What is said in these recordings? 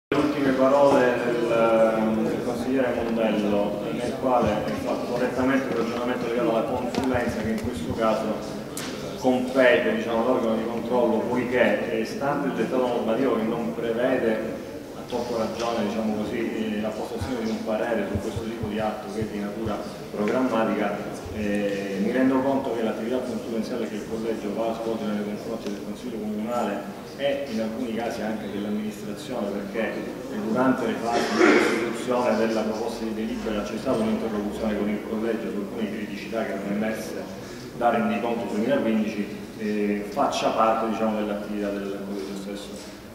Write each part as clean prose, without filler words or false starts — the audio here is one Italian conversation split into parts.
Le ultime parole del consigliere Mondello, nel quale è fatto correttamente il ragionamento legato alla consulenza che in questo caso compete, diciamo, all'organo di controllo, poiché stante il dettato normativo che non prevede, a torto ragione, diciamo così, la postazione di un parere su questo tipo di atto che è di natura programmatica, mi rendo conto che l'attività consulenziale che il collegio va a svolgere nei confronti del Consiglio Comunale e in alcuni casi anche dell'amministrazione, perché durante le fasi di costituzione della proposta di delibera c'è stata un'interlocuzione con il collegio su alcune criticità che erano emerse da rendiconto 2015, faccia parte, diciamo, dell'attività del collegio stesso.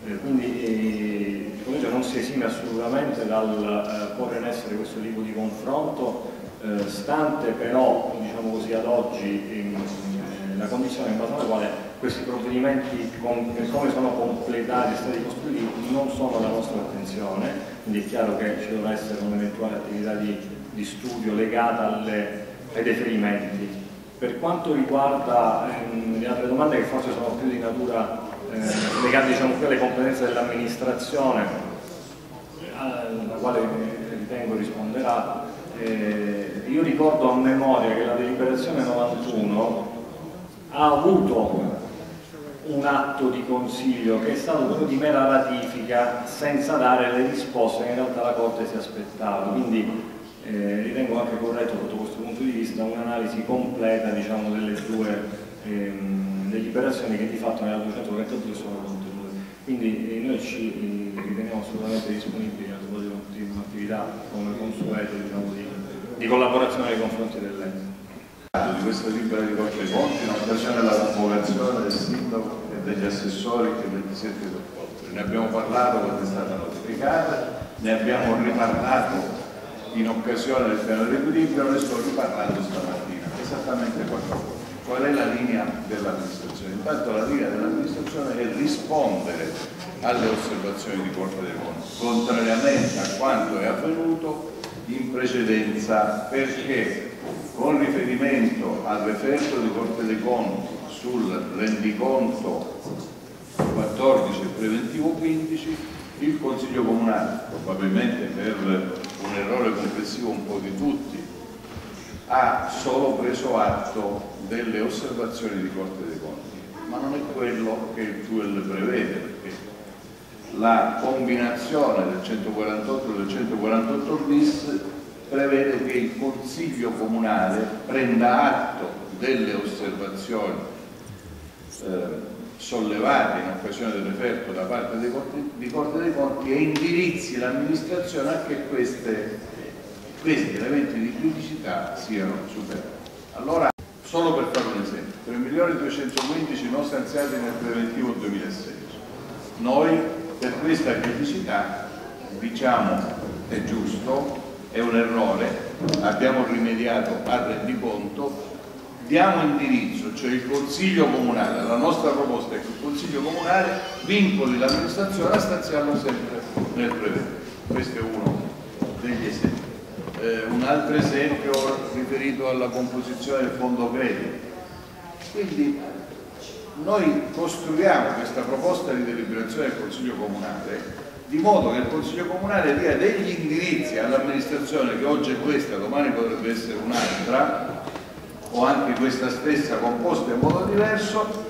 Quindi il collegio non si esime assolutamente dal porre in essere questo tipo di confronto, stante però, diciamo così, ad oggi la condizione in base alla quale questi provvedimenti, come sono completati e stati costruiti, non sono alla nostra attenzione, quindi è chiaro che ci dovrà essere un'eventuale attività di studio legata ai deferimenti. Per quanto riguarda le altre domande, che forse sono più di natura legate, diciamo, più alle competenze dell'amministrazione, alla quale ritengo risponderà, io ricordo a memoria che la deliberazione 91 ha avuto un atto di consiglio che è stato quello di mera ratifica senza dare le risposte che in realtà la Corte si aspettava, quindi ritengo anche corretto sotto questo punto di vista un'analisi completa, diciamo, delle due deliberazioni che di fatto nella 232 sono contenute. Quindi noi ci riteniamo assolutamente disponibili a svolgere un'attività come consueto, diciamo, di collaborazione nei confronti dell'ente. Di questa delibera di Corte dei Conti in occasione della convocazione del sindaco e degli assessori che il 27 ottobre. Ne abbiamo parlato quando è stata notificata, ne abbiamo riparlato in occasione del piano di equilibrio, ne sto riparlando stamattina, esattamente qual è la linea dell'amministrazione. Intanto la linea dell'amministrazione è rispondere alle osservazioni di Corte dei Conti, contrariamente a quanto è avvenuto in precedenza, perché con riferimento al referto di Corte dei Conti sul rendiconto 14 e preventivo 15, il Consiglio Comunale, probabilmente per un errore complessivo un po' di tutti, ha solo preso atto delle osservazioni di Corte dei Conti, ma non è quello che il TUEL prevede, perché la combinazione del 148 e del 148 bis prevede che il Consiglio Comunale prenda atto delle osservazioni sollevate in occasione del referto da parte di Corte dei Conti e indirizzi l'amministrazione a che questi elementi di criticità siano superati. Allora, solo per fare un esempio, 3.215.000 non stanziati nel preventivo 2016. Noi per questa criticità diciamo è giusto, è un errore, abbiamo rimediato al rendiconto, diamo indirizzo, cioè il Consiglio Comunale, la nostra proposta è che il Consiglio Comunale vincoli l'amministrazione a stanziarlo sempre nel preventivo. Questo è uno degli esempi. Un altro esempio riferito alla composizione del fondo credito. Quindi noi costruiamo questa proposta di deliberazione del Consiglio Comunale di modo che il Consiglio Comunale dia degli indirizzi all'amministrazione, che oggi è questa, domani potrebbe essere un'altra, o anche questa stessa composta in modo diverso,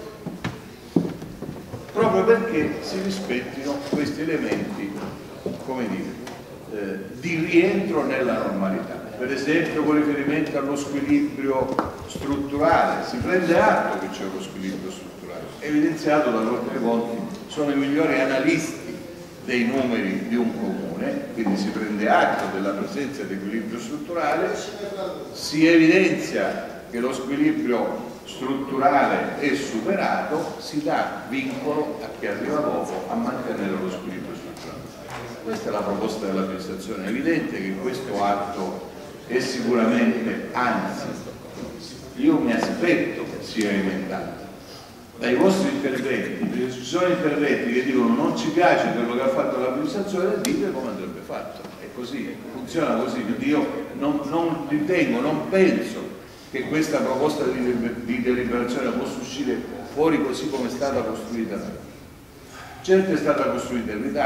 proprio perché si rispettino questi elementi, come dire, di rientro nella normalità. Per esempio con riferimento allo squilibrio strutturale, si prende atto che c'è uno squilibrio strutturale, evidenziato dalla Corte dei Conti, sono i migliori analisti dei numeri di un comune, quindi si prende atto della presenza di equilibrio strutturale, si evidenzia che lo squilibrio strutturale è superato, si dà vincolo a chi arriva dopo a mantenere lo squilibrio strutturale. Questa è la proposta dell'amministrazione. È evidente che questo atto è sicuramente, anzi, io mi aspetto che sia emendato dai vostri interventi, perché ci sono interventi che dicono non ci piace quello che ha fatto l'amministrazione, dite come andrebbe fatto. È così, funziona così. Quindi io non ritengo, non penso che questa proposta di deliberazione possa uscire fuori così come è stata costruita. Certo è stata costruita in ritardo,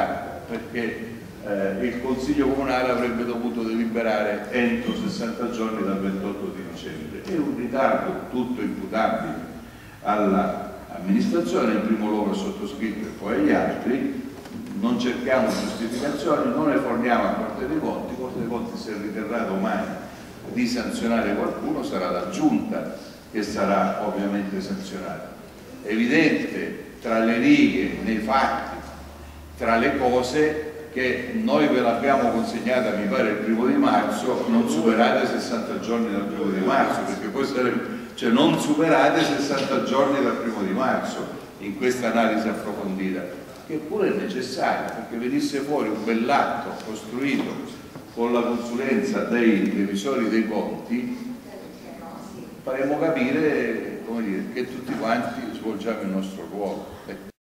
perché il Consiglio Comunale avrebbe dovuto deliberare entro 60 giorni dal 28 di dicembre. È un ritardo tutto imputabile all'amministrazione, in primo luogo al sottoscritto e poi agli altri. Non cerchiamo giustificazioni, non le forniamo a Corte dei Conti. Corte dei Conti, se riterrà domani di sanzionare qualcuno, sarà la Giunta che sarà ovviamente sanzionata. È evidente tra le righe, nei fatti, tra le cose, che noi ve l'abbiamo consegnata, mi pare, il 1° di marzo, non superate 60 giorni dal 1° di marzo, perché poi sarebbe, cioè non superate 60 giorni dal 1° di marzo in questa analisi approfondita, che pure è necessaria, perché venisse fuori un bell'atto costruito con la consulenza dei revisori dei conti, faremo capire, come dire, che tutti quanti svolgiamo il nostro ruolo.